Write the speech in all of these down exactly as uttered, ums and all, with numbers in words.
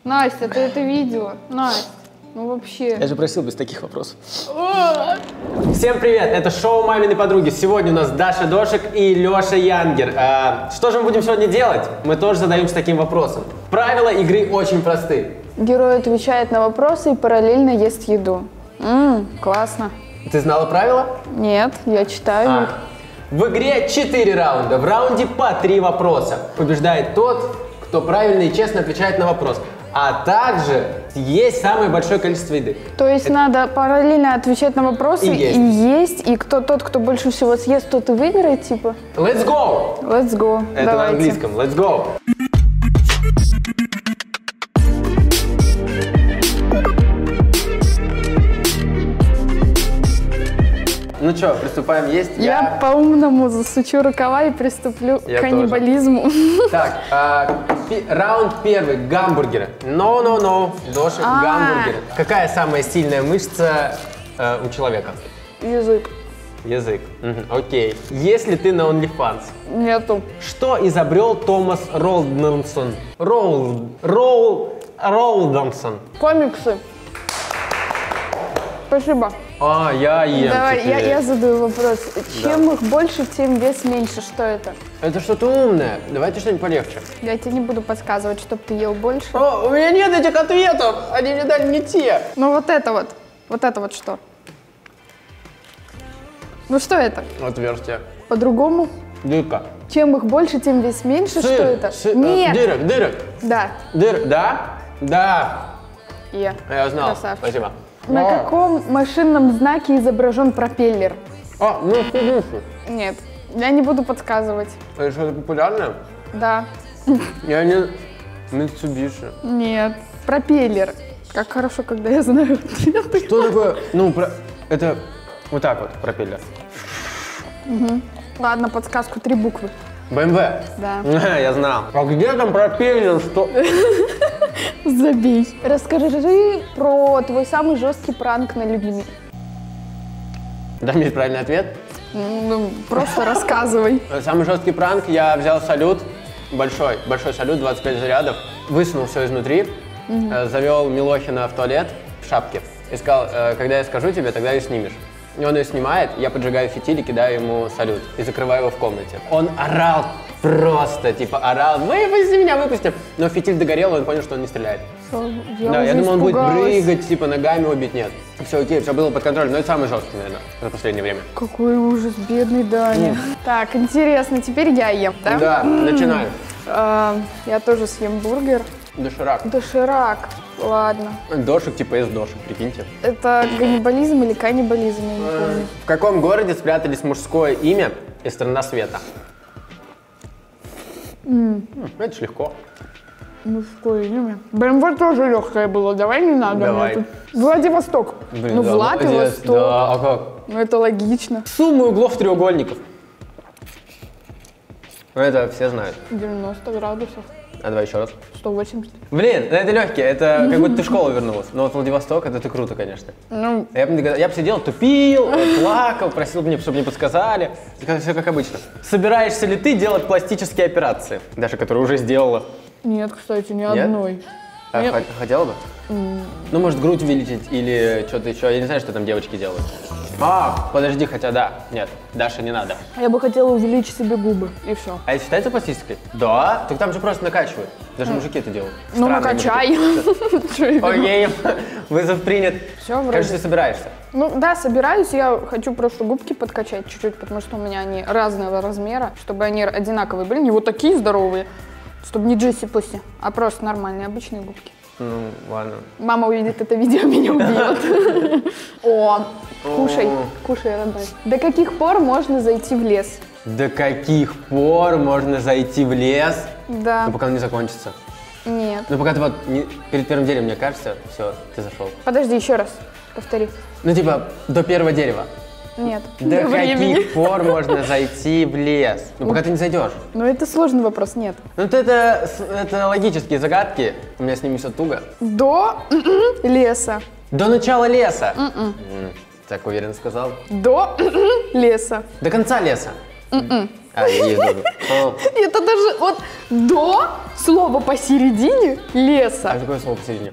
Настя, ты это видела? Настя, ну вообще. Я же просил без таких вопросов. Всем привет, это шоу «Мамины подруги». Сегодня у нас Даша Дошик и Леша Янгер. А, что же мы будем сегодня делать? Мы тоже задаемся таким вопросом. Правила игры очень просты. Герой отвечает на вопросы и параллельно ест еду. Ммм, классно. Ты знала правила? Нет, я читаю А. их. В игре четыре раунда. В раунде по три вопроса. Побеждает тот, кто правильно и честно отвечает на вопрос. А также есть самое большое количество еды. То есть Это... надо параллельно отвечать на вопросы и есть. и есть, и кто тот, кто больше всего съест, тот и выиграет, типа? Let's go! Let's go. Это Давайте. на английском. Let's go! Ну что, приступаем есть? Я, я... по-умному засучу рукава и приступлю я к каннибализму. Тоже. Так, а, пи раунд первый. Гамбургеры. No, no, no. Дошик, А -а -а. гамбургеры. Какая самая сильная мышца э, у человека? Язык. Язык. Угу. Окей. Если ты на OnlyFans. Нету. Что изобрел Томас Ролднсон? Роул... Роул... Ролднсон. Комиксы. Спасибо. А, я ем. Давай, я, я задаю вопрос. Чем да. их больше, тем вес меньше. Что это? Это что-то умное. Давайте что-нибудь полегче. Я тебе не буду подсказывать, чтобы ты ел больше. О, у меня нет этих ответов. Они мне дали не те. Ну вот это вот. Вот это вот что? Ну что это? Отверстие. По-другому? Дырка. Чем их больше, тем вес меньше. Сыр. Что это? Сыр. Нет. Дырок, дырок. Да. Дыр, да? Да. Я. Я знал. Красавчик. Спасибо. На а. каком машинном знаке изображен пропеллер? А, ну Mitsubishi. Нет, я не буду подсказывать. Это что-то популярное? Да. Я не... Mitsubishi. Нет, пропеллер. Как хорошо, когда я знаю ответы. Что такое? Ну, про... это вот так вот, пропеллер. Угу. Ладно, подсказку, три буквы. бэ эм вэ? Да. Я знал. А где там пропеллер? Что? Забей. Расскажи про твой самый жесткий пранк на людьми. Дай мне правильный ответ. Ну, просто рассказывай. Самый жесткий пранк, я взял салют, большой, большой салют, двадцать пять зарядов, высунул все изнутри, угу. завел Милохина в туалет в шапке и сказал, когда я скажу тебе, тогда и снимешь. И он ее снимает, я поджигаю фитиль и кидаю ему салют и закрываю его в комнате. Он орал просто, типа орал, выпусти меня, выпусти. Но фитиль догорел, и он понял, что он не стреляет. Я да, я думал, он будет испугалась. прыгать, типа ногами убить, нет. Все окей, все было под контролем, но это самый жесткий, наверное, за последнее время. Какой ужас, бедный Даня. Mm. Так, интересно, теперь я ем, да? Да, mm. начинаю. А, я тоже съем бургер. Доширак. Доширак, ладно. Дошик типа из дошек, прикиньте. Это каннибализм или каннибализм, я не помню. В каком городе спрятались мужское имя и страна света? Mm. Это ж легко. Мужское имя. бэ эм вэ тоже легкое было, давай не надо. Давай. Владивосток. Блин, ну, да, Владивосток. Да, а как? Ну, это логично. Суммы углов треугольников. Это все знают. девяносто градусов. А давай еще раз. сто восемьдесят. Блин, это легкие, это как будто ты в школу вернулась. Но вот Владивосток, это ты круто, конечно. Ну. Я бы я бы сидел, тупил, плакал, просил мне, чтобы мне подсказали. Все как обычно. Собираешься ли ты делать пластические операции? Даша, которую уже сделала. Нет, кстати, ни Нет? одной. А Нет. Хотела бы? Mm. Ну, может, грудь увеличить или что-то еще. Я не знаю, что там девочки делают. А, подожди, хотя да. Нет, Даша, не надо. Я бы хотела увеличить себе губы, и все. А это считается пластической? Да. Так там же просто накачивают. Даже mm. мужики это делают. Ну, накачай. Окей, вызов принят. Все, вроде. Кажется, ты собираешься. Ну, да, собираюсь. Я хочу просто губки подкачать чуть-чуть, потому что у меня они разного размера, чтобы они одинаковые были. Не вот такие здоровые. Чтобы не Джесси Пусси, а просто нормальные, обычные губки. Ну, ладно. Мама увидит это видео, меня убьет. О, кушай, кушай, родной. До каких пор можно зайти в лес? До каких пор можно зайти в лес? Да. Ну, пока он не закончится. Нет. Ну, пока ты вот не, перед первым деревом, мне кажется, все, ты зашел. Подожди, еще раз, повтори. Ну, типа, до первого дерева. Нет. До каких пор можно зайти в лес? Ну, пока ты не зайдешь. Ну, это сложный вопрос, нет. Ну, это, это логические загадки. У меня с ними все туго. До леса. До начала леса. Так уверенно сказал. До леса. До конца леса. М-м. А, есть тоже. О. Это даже вот до слова посередине леса. А какое слово посередине?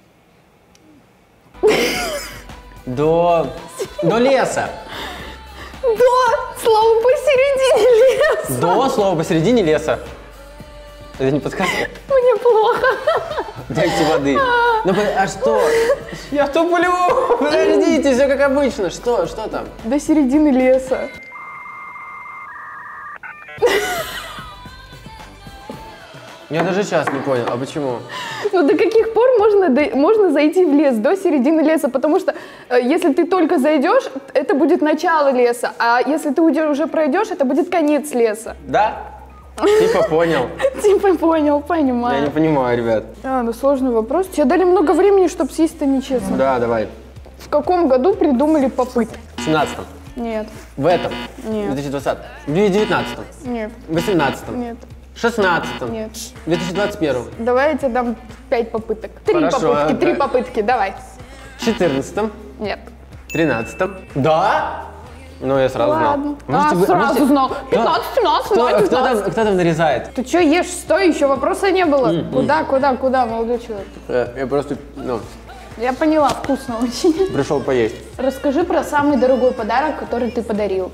До... До леса. До слова посередине леса. До слова посередине леса. Это не подсказка? Мне плохо. Дайте воды. Ну, а что? Я туплю! Подождите, все как обычно. Что? Что там? До середины леса. Я даже сейчас не понял. А почему? Ну, до каких пор можно, до- можно зайти в лес? До середины леса. Потому что э, если ты только зайдешь, это будет начало леса. А если ты уйдешь, уже пройдешь, это будет конец леса. Да? Типа понял. Типа понял, Я понимаю. не понимаю, ребят. А, ну сложный вопрос. Тебе дали много времени, чтобы съесть, это нечестно. Да, давай. В каком году придумали попыт? В семнадцатом. Нет, В этом. Нет. В две тысячи двадцатом. В девятнадцатом. нет, В восемнадцатом. нет, В шестнадцатом. нет. В две тысячи двадцать первом. Давай я тебе дам пять попыток. Три Хорошо, попытки, а, три да. попытки, давай. В четырнадцатом. Нет. тринадцатом. Да? Ну, я сразу Ладно. знал. А, вы- сразу можете- знал. Кто- пятнадцать, семнадцать, Кто, семнадцать, кто там, девятнадцать. кто там нарезает? Ты что ешь? Стой, еще вопроса не было. М, Куда, куда, куда, молодой человек? Э, Я просто, ну, Я поняла, вкусно очень. пришел поесть. Расскажи про самый дорогой подарок, который ты подарил.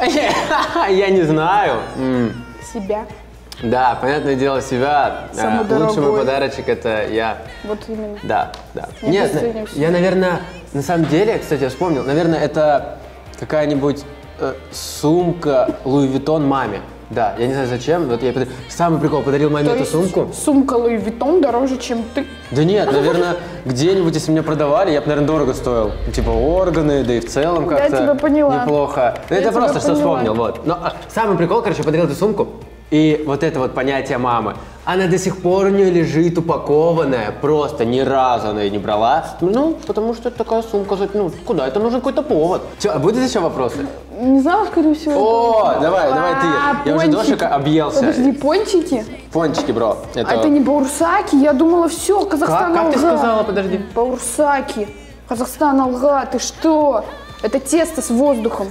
Я не знаю. М. Себя. Да, понятное дело, себя. Самый А, Лучший мой дорогой. подарочек это я. Вот именно. Да, да. Я Нет, просто на- не всё. я, наверное, на самом деле, кстати, я вспомнил, наверное, это какая-нибудь э, сумка Луи Виттон маме. Да, я не знаю зачем, вот я подарил. Самый прикол, подарил маме То эту есть сумку. Сумка Луи Виттон дороже, чем ты. Да нет, наверное, где-нибудь, если меня продавали, я бы, наверное, дорого стоил. Типа органы, да и в целом Я как-то тебя поняла. неплохо. Ну, Я это тебя просто что поняла. вспомнил, вот. Но а, самый прикол, короче, я подарил эту сумку, и вот это вот понятие мамы, она до сих пор у нее лежит упакованная, просто ни разу она ее не брала. Ну, потому что это такая сумка, ну, куда? Это нужен какой-то повод. Че, а будут еще вопросы? Не знаю, скорее всего. О, это- давай, давай ты. А, Я уже пончики. дошика объелся. Подожди, пончики? Пончики, бро. А это не баурсаки? Я думала, все, Казахстан Как, как ты алга. сказала, подожди? Баурсаки. Казахстан алга, ты что? Это тесто с воздухом.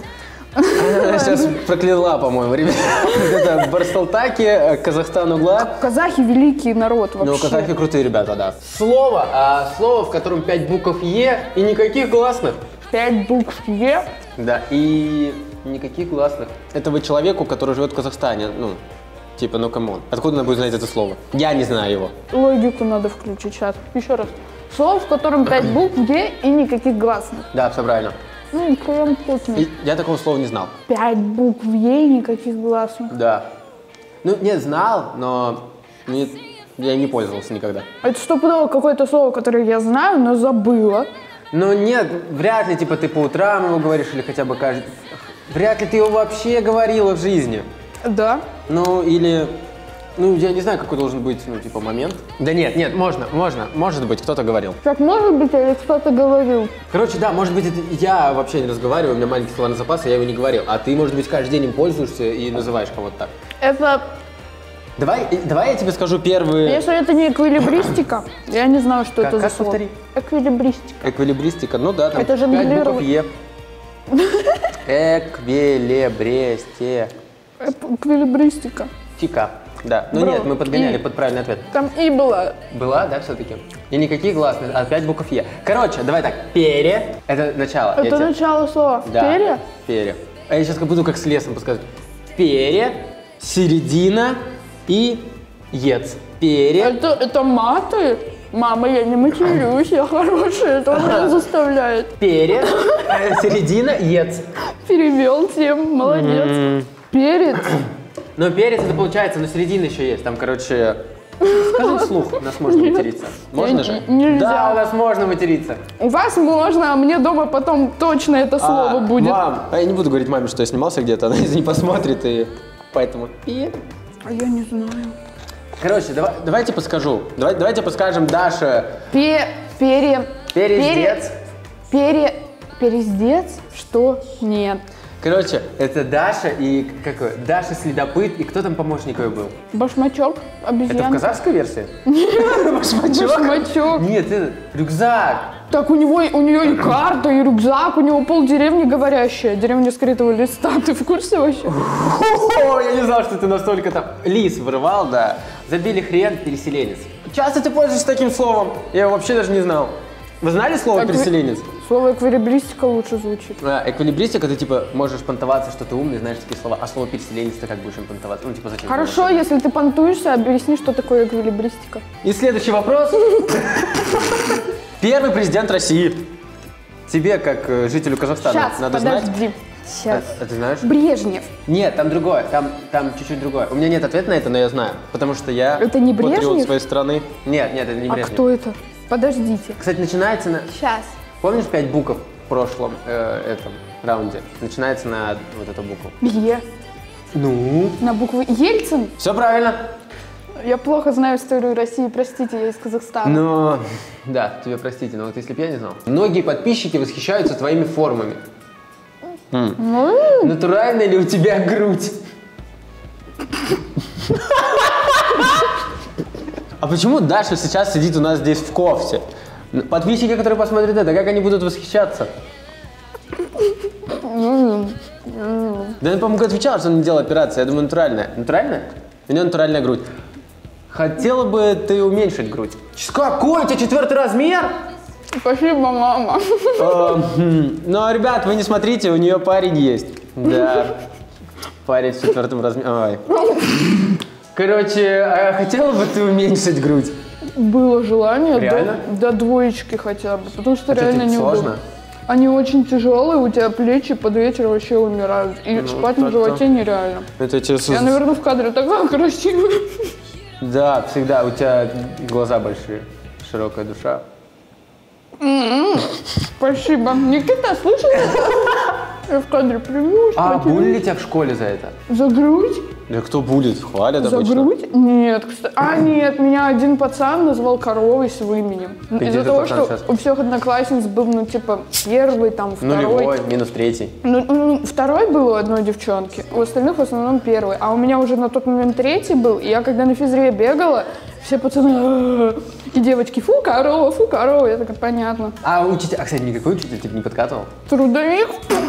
Она сейчас прокляла, по-моему, ребят. Это Барсталтаки, э, Казахстан угла. Казахи великий народ вообще. Ну, казахи крутые ребята, да. Слово, а, слово, в котором пять букв Е и никаких гласных. Пять букв Е. Да, и никаких гласных. Этого человеку, который живет в Казахстане, ну, типа, ну, камон. Откуда она будет знать это слово? Я не знаю его. Логику надо включить сейчас. Еще раз. Слово, в котором пять букв Е и никаких гласных. Да, все правильно. Ну, прям вкусно. И я такого слова не знал. Пять букв Е и никаких гласных. Да. Ну, нет, знал, но не- я не пользовался никогда. Это стопудово какое-то слово, которое я знаю, но забыла. Ну нет, вряд ли, типа, ты по утрам его говоришь или хотя бы каждый... Вряд ли ты его вообще говорила в жизни. Да. Ну, или... Ну, я не знаю, какой должен быть, ну, типа, момент. Да нет, нет, можно, можно, может быть, кто-то говорил. Как может быть, или кто-то говорил? Короче, да, может быть, это я вообще не разговариваю, у меня маленький словарный запас, а я его не говорил. А ты, может быть, каждый день им пользуешься и называешь кого-то так. Это, Давай, э, давай я тебе скажу первые... если это не эквилибристика, я не знаю, что Как- это за как слово. повтори? Эквилибристика. Эквилибристика, ну да, там Это пять букв жонглирование. Е. Эквилибристика. Эквилибристика. Да. Ну Бро, нет, мы подгоняли и. под правильный ответ. Там и была. Была, да, все-таки? И никаких гласных, а пять букв Е. Короче, давай так, пере, это начало. я Это тебе- начало слова. Да, Перья? пере. А я сейчас как буду как с лесом подсказывать. Пере, середина и ец. Пере. Это, это маты? Мама, я не матерюсь, я хорошая, это он меня заставляет. Пере, э, середина, ец. Перевел тем, молодец. Перец. Но перец это получается, но середина еще есть. Там, короче, скажи вслух, у нас можно Нет. материться. Можно Я- же? нельзя. Да, у нас можно материться. У вас можно, а мне дома потом точно это слово А, будет. Мам, а я не буду говорить маме, что я снимался где-то, она если не посмотрит, и поэтому... А я не знаю. Короче, давай, давайте подскажу. Давай, давайте подскажем Даше. Пе, пере... Перездец. Пере... Пере... Перездец? Что? Нет. Короче, это Даша и какой? Даша Следопыт, и кто там помощник ее был? Башмачок, обезьянка. Это в казахской версии? Башмачок? Башмачок. Нет, это рюкзак. Так у него, у нее и карта, и рюкзак, у него полдеревни говорящая, деревня скрытого листа, ты в курсе вообще? О, я не знал, что ты настолько там... Лис вырывал, да. Забили хрен, переселенец. Часто ты пользуешься таким словом? Я его вообще даже не знал. Вы знали слово Экви... переселенец? Слово эквилибристика лучше звучит. А, эквилибристика, ты типа можешь понтоваться, что ты умный, знаешь такие слова, а слово переселенец ты как будешь им понтоваться? Ну, типа, зачем? Хорошо, если ты понтуешься, объясни, что такое эквилибристика. И следующий вопрос. Первый президент России. Тебе, как э, жителю Казахстана, Сейчас, надо подожди. знать. Сейчас. А, а ты знаешь? Брежнев. Нет, там другое, там, там чуть-чуть другое. У меня нет ответа на это, но я знаю, потому что я Это не патриот Брежнев? своей страны. Нет, нет, это не А Брежнев. кто это? Подождите. Кстати, начинается на... Сейчас. Помнишь пять букв в прошлом э, этом раунде? Начинается на вот эту букву. Е. Ну? На букву Ельцин? Все правильно. Я плохо знаю историю России, простите, я из Казахстана. Но, да, тебе простите, но вот если бы я не знал. Многие подписчики восхищаются твоими формами. Mm. Натуральная ли у тебя грудь? А почему Даша сейчас сидит у нас здесь в кофте? Подписчики, которые посмотрят это, как они будут восхищаться? Да я, по-моему, отвечала, что она не делала операции. Я думаю, натуральная. Натуральная? У нее натуральная грудь. Хотела бы ты уменьшить грудь. Какой у тебя четвертый размер? Спасибо, мама. Ну, ребят, вы не смотрите, у нее парень есть. Да. Парень с четвертым размером. Короче, а хотела бы ты уменьшить грудь? Было желание. Реально? До, до двоечки хотя бы, потому что Это реально не сложно? Они очень тяжелые, у тебя плечи под вечер вообще умирают. И Ну, спать на животе нереально. Это честно. Я, наверное, в кадре такая красивая. Да, всегда. У тебя глаза большие, широкая душа. Спасибо. Никита, слышишь? Я в кадре привез. А булили тебя в школе за это? За грудь? Да кто булит? Хвалят За обычно. грудь? Нет, кстати. А, нет, меня один пацан назвал коровой своим именем. Где Из-за этот того, пацан что сейчас? у всех одноклассниц был, ну, типа, первый, там, второй. Нулевой, минус третий. Ну, ну, второй был у одной девчонки, у остальных в основном первый. А у меня уже на тот момент третий был, и я когда на физре бегала, все пацаны «А-а-а». И девочки, фу, корова, фу, корова. Я такая, понятно. А учитель, а, кстати, никакой учитель типа не подкатывал? Трудовик.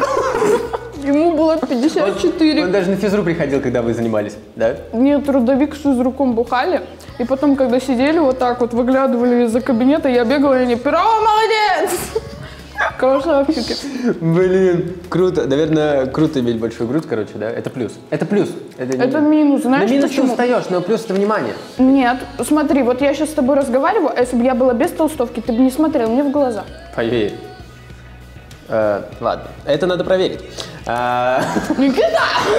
Ему было пятьдесят четыре. Он даже на физру приходил, когда вы занимались, да? Нет, трудовик с физруком бухали. И потом, когда сидели вот так вот, выглядывали из-за кабинета, я бегала, и они, Перова, молодец! Красавчики. Блин, круто. Наверное, круто иметь большую грудь, короче, да? Это плюс. Это плюс. Это, Это минус, знаешь на минус почему? ты устаешь, но плюс это внимание. Нет, смотри, вот я сейчас с тобой разговариваю, а если бы я была без толстовки, ты бы не смотрел мне в глаза. Поверь. Э, ладно, это надо проверить. А, Никита!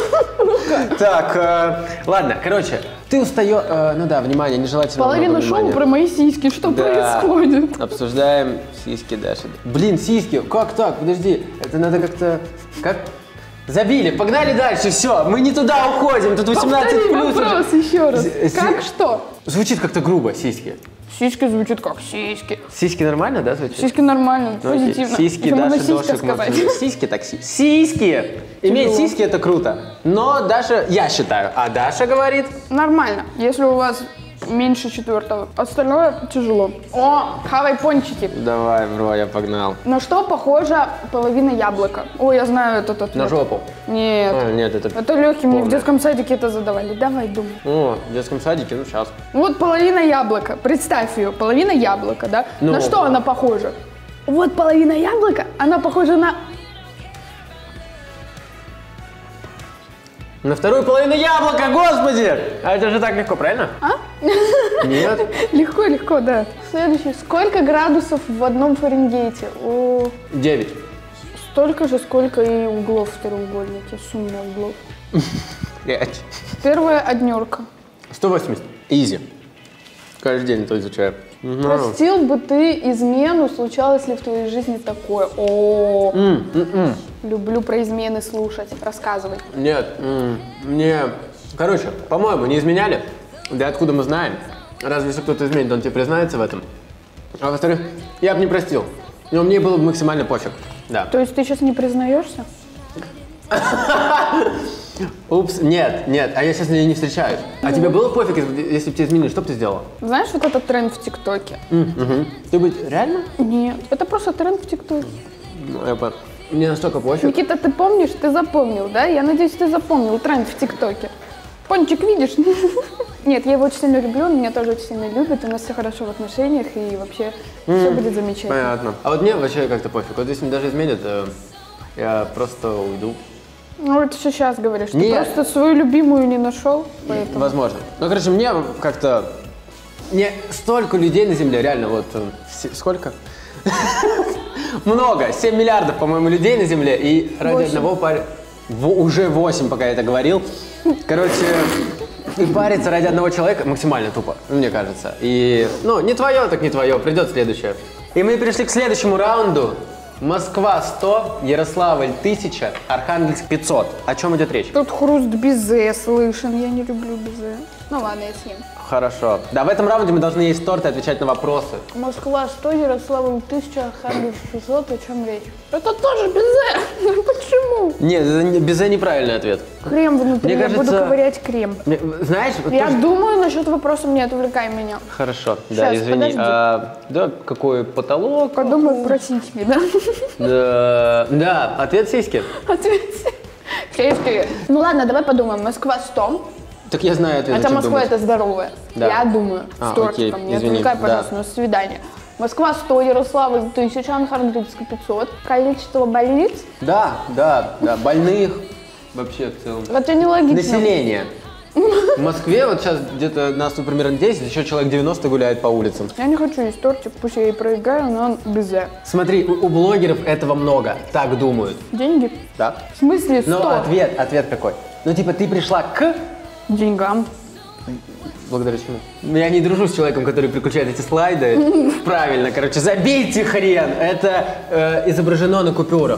Так, э, ладно, короче, ты устаешь, э, ну да, внимание, нежелательно Половина много шоу внимания. про мои сиськи, что Да. происходит? Обсуждаем сиськи Даши. Блин, сиськи, как так? Подожди, это надо как-то... Как? Забили, погнали дальше, все, мы не туда уходим, тут восемнадцать Повтори плюс. вопрос еще раз. Си- Как что? Звучит как-то грубо, сиськи. Сиськи звучат как сиськи. Сиськи нормально, да, звучит? Сиськи нормально, Ну, окей. позитивно. Сиськи, Еще можно Даша, сиська дошик, сказать. можно- Сиськи так си- Сиськи! Иметь Тяжело. сиськи это круто. Но Даша, я считаю, а Даша говорит... Нормально, если у вас меньше четвертого. Остальное тяжело. О, хавай пончики. Давай, бро, я погнал. На что похожа половина яблока? Ой, я знаю этот ответ. На жопу. Нет. А, нет, это... Это легкий, мне в полное. детском садике это задавали. Давай, думай. О, в детском садике, ну сейчас. Вот половина яблока. Представь ее, половина яблока, да? Ну. На что она похожа? Вот половина яблока, она похожа на... На вторую половину яблока, господи! А это же так легко, правильно? А? Нет. Легко, легко, да. Следующий. Сколько градусов в одном Фаренгейте? О, Девять. столько же, сколько и углов в треугольнике. Сумма углов. Пять. Первая однерка. Сто восемьдесят. Изи. Каждый день это изучаю. Мгм. Простил бы ты измену, случалось ли в твоей жизни такое? О, М, м, м. люблю про измены слушать, рассказывать. Нет, м, мне... Короче, по-моему, не изменяли. Да откуда мы знаем? Разве если кто-то изменит, он тебе признается в этом? А во-вторых, я бы не простил. Но мне было бы максимально пофиг. Да. То есть ты сейчас не признаешься? Упс, нет, нет, а я сейчас ее не встречаюсь. А тебе было пофиг, если бы тебе изменили, что бы ты сделала? Знаешь, вот этот тренд в ТикТоке? Угу. Ты бы реально? Нет, это просто тренд в ТикТоке. Ну, я понял. Мне настолько пофиг. Никита, ты помнишь, ты запомнил, да? Я надеюсь, ты запомнил тренд в ТикТоке. Пончик, видишь? Нет, я его очень сильно люблю, он меня тоже очень сильно любит, у нас все хорошо в отношениях и вообще mm, все будет замечательно. Понятно. А вот мне вообще как-то пофиг. Вот если мне даже изменят, я просто уйду. Ну, это все сейчас говоришь. Ты Нет. просто свою любимую не нашел, поэтому... Возможно. Ну, короче, мне как-то... Не столько людей на Земле, реально, вот... Сколько? Много. семь миллиардов, по-моему, людей на Земле. И ради одного парня... Уже восемь, пока я это говорил. Короче, и париться ради одного человека максимально тупо, мне кажется. И, ну, не твое, так не твое. Придет следующее. И мы перешли к следующему раунду. Москва сто, Ярославль тысяча, Архангельск пятьсот. О чем идет речь? Тут хруст безе слышен, я не люблю безе. Ну ладно, я съем. Хорошо. Да, в этом раунде мы должны есть торт и отвечать на вопросы. Москва сто, Ярославль тысяча, Архангельск пятьсот, о чем речь? Это тоже безе! Почему? Нет, это безе неправильный ответ. Крем внутри, Мне я кажется, буду ковырять крем. Мне, знаешь, Я тоже... думаю насчет вопросов, не отвлекай меня. Хорошо, Сейчас, да, извини. подожди. А, да, какой потолок? Подумай про сиськи, да? Да, да, ответ сиськи. Ответ. Сиськи. Ну ладно, давай подумаем. Москва сто. Так я знаю ответ. Хотя Москва это здоровая. Да. Я думаю. А, С тортиком. окей, Не извини, отвлекай, пожалуйста, да. на свидание. Москва сто, Ярославль тысяча, Архангельск пятьсот. Количество больниц? Да, да, да, больных вообще в целом. Это нелогично. Население. В Москве вот сейчас где-то нас тут примерно десять, еще человек девяносто гуляет по улицам. Я не хочу есть тортик, пусть я и проиграю, но он безе. Смотри, у, у блогеров этого много, так думают. Деньги? Да? В смысле сто? Но ответ, ответ какой? Ну типа ты пришла к... Деньгам. Благодаря чему? Я не дружу с человеком, который приключает эти слайды. Правильно, короче, забейте хрен. Это э, изображено на купюрах.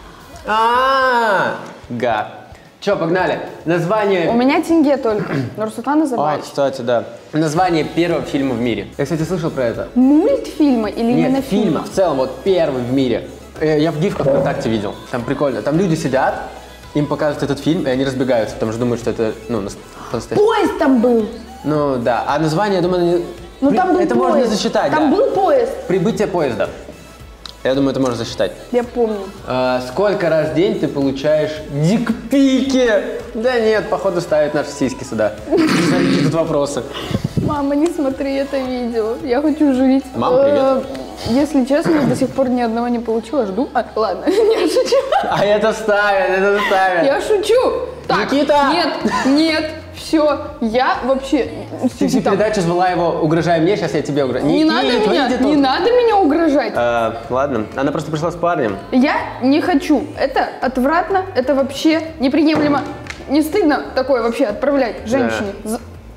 А, га. Че, погнали? Название... У меня тенге только. Нурсултан А, Назарбаевич. кстати, да. Название первого фильма в мире. Я, кстати, слышал про это. Мультфильма или именно Нет, фильма. фильма? В целом, вот первый в мире. Э, Я в гифках ВКонтакте видел. Там прикольно. Там люди сидят, им показывают этот фильм, и они разбегаются, потому что думают, что это, ну, нас- по-настоящему. Поезд там был. Ну, да. А название, я думаю, они- Ну При- там был это поезд. можно засчитать, Там да. был поезд. Прибытие поезда. Я думаю, это можно засчитать. Я помню. А, сколько раз в день ты получаешь дикпики? Да нет, походу ставят наши сиськи сюда. Смотрите, тут вопросы. Мама, не смотри это видео. Я хочу жить. Мам, привет. Э, Если честно, я до сих пор ни одного не получила. Жду. А, ладно, не шучу. А это ставят, это ставят. Я шучу. Так, Никита! Нет, нет, все. Я вообще... Ты всю передачу звала его «Угрожай мне», сейчас я тебе угрожаю. Не надо меня, не надо меня угрожать. А, ладно, она просто пришла с парнем. Я не хочу. Это отвратно, это вообще неприемлемо. Не стыдно такое вообще отправлять женщине. За-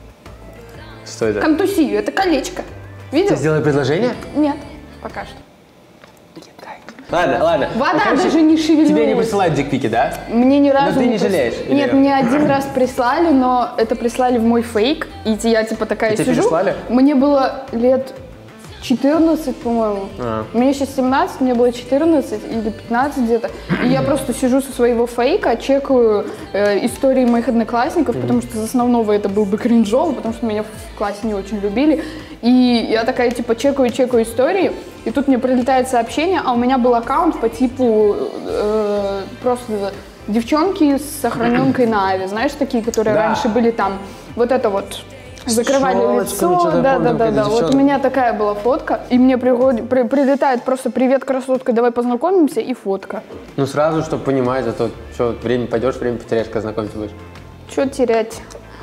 Что это? Контусию, это колечко. Видел? Ты сделай предложение? Нет, пока что. Ладно, ладно. Вода Ну, короче, даже не шевельнулась. Тебе не присылают дикпики, да? Мне ни разу Но ты не прис- жалеешь, или- Нет, мне один раз прислали, но это прислали в мой фейк. И я типа такая И тебе сижу. переслали? Мне было лет четырнадцать, по-моему. А. Мне сейчас семнадцать, мне было четырнадцать или пятнадцать где-то. И я просто сижу со своего фейка, чекаю э, истории моих одноклассников, потому что с основного это был бы кринжово, потому что меня в классе не очень любили. И я такая типа чекаю, чекаю истории, и тут мне прилетает сообщение, а у меня был аккаунт по типу э, просто девчонки с сохраненкой на Аве, знаешь, такие, которые Да. раньше были там. Вот это вот. Закрывали челочками, лицо, что-то да, помню, да, да, какая-то да. Вот у девчонка. меня такая была фотка, и мне приходит, при- прилетает просто «Привет, красотка, давай познакомимся» и фотка. Ну сразу, чтобы понимать, а то что, время пойдешь, время потеряешь, когда знакомиться будешь. Чё терять?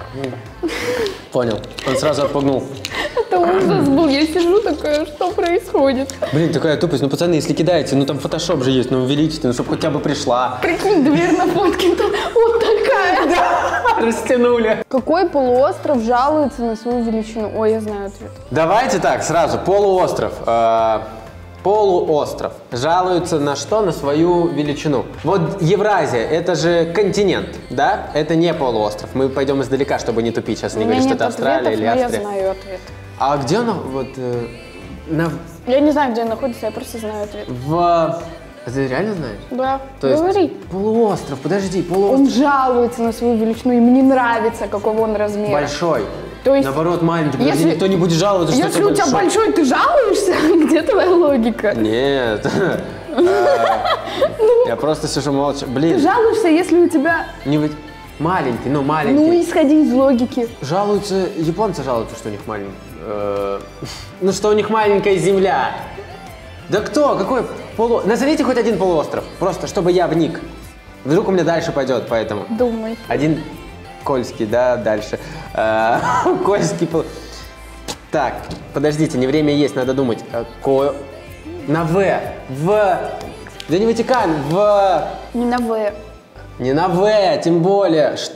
Понял. Он сразу отпугнул. Это ужас был, я сижу такая, что происходит? Блин, такая тупость. Ну, пацаны, если кидаете, ну там фотошоп же есть, ну увеличьте, ну чтобы хотя бы пришла. Прикинь, дверь на фотке там вот такая. Растянули. Какой полуостров жалуется на свою величину? Ой, я знаю ответ. Давайте так, сразу, полуостров. Э, полуостров. Жалуются на что? На свою величину. Вот Евразия, это же континент, да? Это не полуостров. Мы пойдем издалека, чтобы не тупить. Сейчас У не меня говорить, что нет это Австралия ответов, или но я Австрия. знаю ответ. А где она? Вот, э, на, Я не знаю, где он находится, я просто знаю ответ. в А ты реально знаешь? Да, То есть говори. полуостров, подожди, полуостров. Он жалуется на свою величину, ему не нравится, какого он размера. Большой. То есть, наоборот, маленький. Подожди, если- никто не будет жаловаться, что Если это у тебя большой. большой, ты жалуешься? Где твоя логика? Нет. А, Я просто сижу молча. Ты Блин, жалуешься, если у тебя... не вы- маленький, ну Ну, маленький. исходи из логики. Жалуются, японцы жалуются, что у них маленький. э, Ну, что у них маленькая земля. Да кто? Какой полу... Назовите хоть один полуостров, просто чтобы я вник. Вдруг у меня дальше пойдет, поэтому. Думай. Один Кольский, да, дальше. Э, Кольский пол... Так, подождите, не время есть, надо думать. Э, Ко... На В. В... Да не Ватикан, в... Не на В. Не на В, тем более. Что?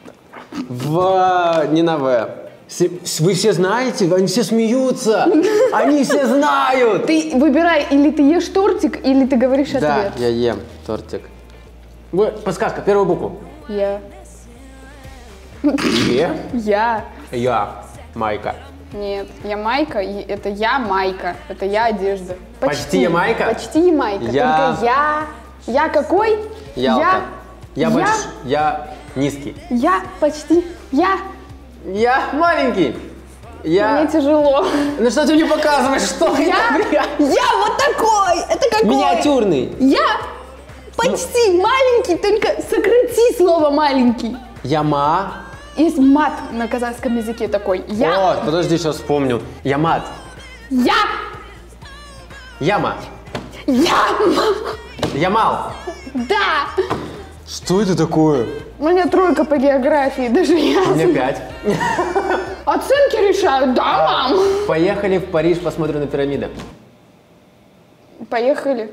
В... Не на В. Се- Вы все знаете? Они все смеются. Они все знают. Ты выбирай, или ты ешь тортик, или ты говоришь Да, ответ. я ем тортик. Вы- Подсказка, первую букву. Я. Е. Я. Я. Майка. Нет, я Майка, и это я Майка, это я одежда. Почти Ямайка? Почти Ямайка, Я- только я... Я какой? Ялта. Я... Я я- больш... Я низкий. Я почти... Я... Я маленький. Я... Мне тяжело. Ну что ты мне показываешь? Что Я... это? Я вот такой! Это какой? Миниатюрный. Я почти маленький, только сократи слово маленький. Яма. Есть мат на казахском языке такой. Я... О, подожди, сейчас вспомню. Ямат. Я... Яма. Я... Ямал. Да! Что это такое? У меня тройка по географии, даже я. У меня пять. Оценки решают, да, мам? Поехали в Париж, посмотрим на пирамиды. Поехали.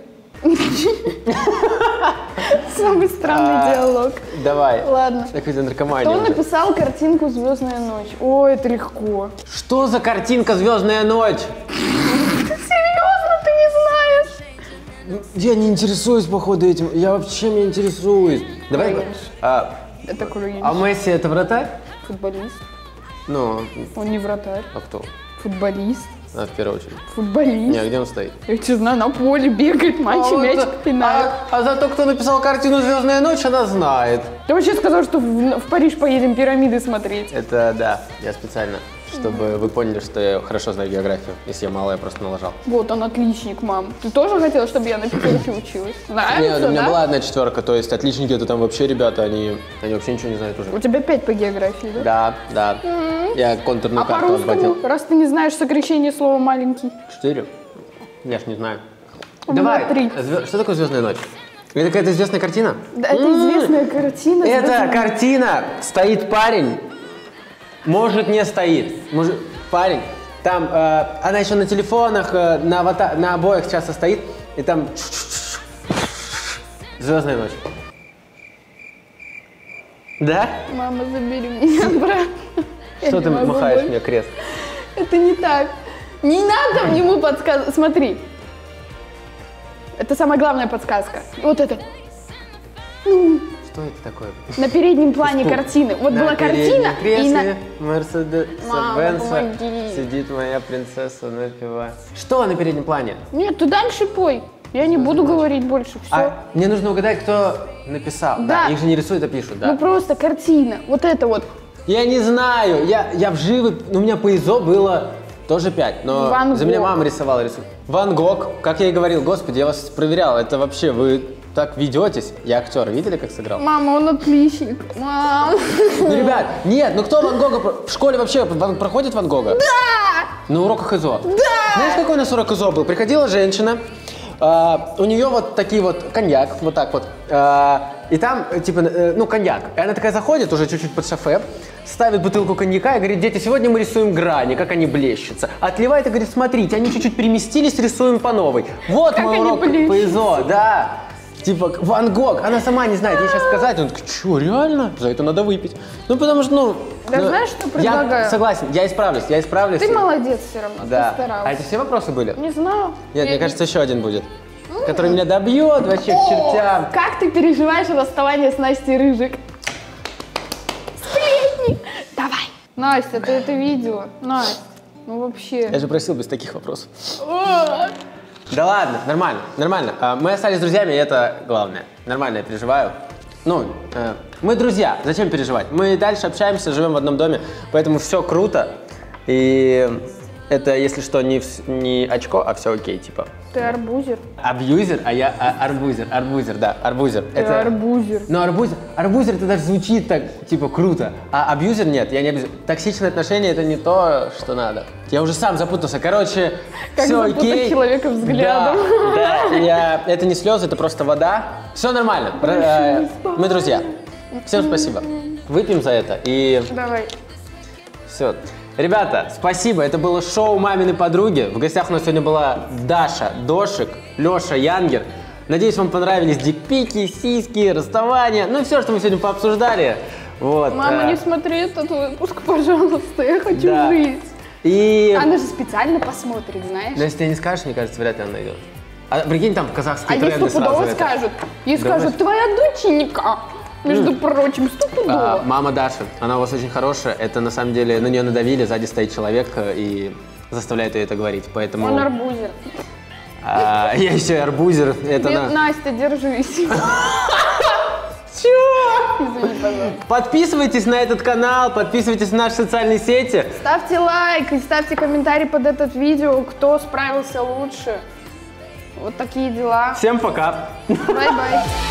Самый странный А, диалог. Давай. Ладно. Какая-то наркомания Кто уже. написал картинку «Звездная ночь»? Ой, это легко. Что за картинка «Звездная ночь»? Серьезно, ты не знаешь? Я не интересуюсь, походу, этим. Я вообще не интересуюсь. Давай. Кринж. А, Это кринж. а Месси это вратарь? Футболист. Ну, Он не вратарь. а кто? Футболист. А, в первую очередь. Футболист. Не, а где он стоит? Я не знаю, на поле бегает, матчи, А, мяч вот, пинает. а, а зато кто написал картину «Звездная ночь», она знает. Ты вообще сказал, что в, в Париж поедем пирамиды смотреть. Это да, я специально, чтобы вы поняли, что я хорошо знаю географию. Если я мало, я просто налажал. Вот он отличник, мам. Ты тоже хотела, чтобы я на пятерке училась? Нравится, Нет, у меня да? была одна четверка, то есть отличники это там вообще ребята, они, они вообще ничего не знают уже. У тебя пять по географии, да? Да, да. Я контурную А карту по-русскому, отводил. раз ты не знаешь сокращение слова «маленький». Четыре? Я ж не знаю. У меня Давай. три. Звё- Что такое «Звездная ночь»? Это какая-то известная картина? Да, это М, известная картина. Это «Звездная картина. Стоит парень. Может, не стоит. Может, парень. Там, э, она еще на телефонах, э, на, авата- на обоях часто стоит. И там... «Звездная ночь». Да? ночь». Мама, забери меня, брат. Я Что не ты могу махаешь больше. мне крест? Это не так. Не надо ему подсказывать. Смотри. Это самая главная подсказка. Вот это. Что это такое? На переднем плане Испуг. картины. Вот На была картина, переднем и на... кресле Мерседеса Мама, Бенца помоги. сидит моя принцесса напевает. Что на переднем плане? Нет, ты дальше пой. Я не буду говорить больше. Все. А, мне нужно угадать, кто написал. Да. Их же не рисуют, а пишут, да. Ну просто картина. Вот это вот. Я не знаю, я, я в живописи, у меня по ИЗО было тоже пять, но Ван за меня Гог. мама рисовала рисунок. Ван Гог, как я и говорил, господи, я вас проверял, это вообще, вы так ведетесь. Я актер, видели, как сыграл? Мама, он отличник. Мам. Ну, ребят, нет, ну кто Ван Гога, про- в школе вообще Ван- проходит Ван Гога? Да! На уроках ИЗО. Да! Знаешь, какой у нас урок ИЗО был? Приходила женщина, а, у нее вот такие вот коньяк, вот так вот, а, и там, э, типа, э, ну, коньяк. И она такая заходит, уже чуть-чуть под шофе, ставит бутылку коньяка и говорит: дети, сегодня мы рисуем грани, как они блещутся. Отливает и говорит: смотрите, они чуть-чуть переместились, рисуем по новой. Вот Как мой они урок блещутся. по ИЗО, да. Типа, Ван Гог, она сама не знает, ей сейчас сказать, он такой: что, реально? За это надо выпить. Ну, потому что, ну... Да ну, знаешь, что Я предлагаю? согласен, я исправлюсь, я исправлюсь. Ты молодец все равно. Да. Ты старался. А это все вопросы были? Не знаю. Нет, Я- мне кажется, еще один будет, который меня добьет вообще к чертям. Как ты переживаешь расставание с Настей Рыжик? Сплетни! Давай. Настя, ты это видела? Настя, ну вообще. Я же просил без таких вопросов. О, Да ладно, нормально, нормально. А, Мы остались друзьями, и это главное. Нормально, я переживаю. Ну, э, мы друзья, зачем переживать? Мы дальше общаемся, живем в одном доме, поэтому все круто. И это, если что, не, вс- не очко, а все окей, типа. Ты арбузер. Абьюзер, а я а, арбузер, арбузер, да, арбузер. Ты арбузер. Ну, арбузер, арбузер это даже звучит так, типа, круто. А абьюзер нет, я не абьюзер. Токсичные отношения это не то, что надо. Я уже сам запутался. Короче, Как все запутать окей. человека взглядом. Да, да, я, это не слезы, это просто вода. Все нормально. Про- э, мы друзья. Всем спасибо. Выпьем за это и Давай. все. Ребята, спасибо. Это было шоу «Мамины подруги». В гостях у нас сегодня была Даша Дошик, Леша Янгер. Надеюсь, вам понравились дикпики, сиськи, расставания. Ну, все, что мы сегодня пообсуждали. Вот. Мама, э, не смотри этот выпуск, пожалуйста, я хочу Да. жить. И... Она же специально посмотрит, знаешь? Но если ты не скажешь, мне кажется, вряд ли она найдет. А прикинь, там А казахские ей тренды сразу. стопудово это. скажут. Ей Думаешь? скажут, твоя доченька. Между прочим, А, стопудово. мама Даша, она у вас очень хорошая. Это на самом деле на нее надавили, сзади стоит человек э, и заставляет ее это говорить. Поэтому Он арбузер. а, я еще и арбузер. Это Нет, на- Настя, держись. Чего? Извини, пожалуйста. Подписывайтесь на этот канал, подписывайтесь на наши социальные сети. Ставьте лайк и ставьте комментарий под этот видео, кто справился лучше. Вот такие дела. Всем пока. Бай-бай.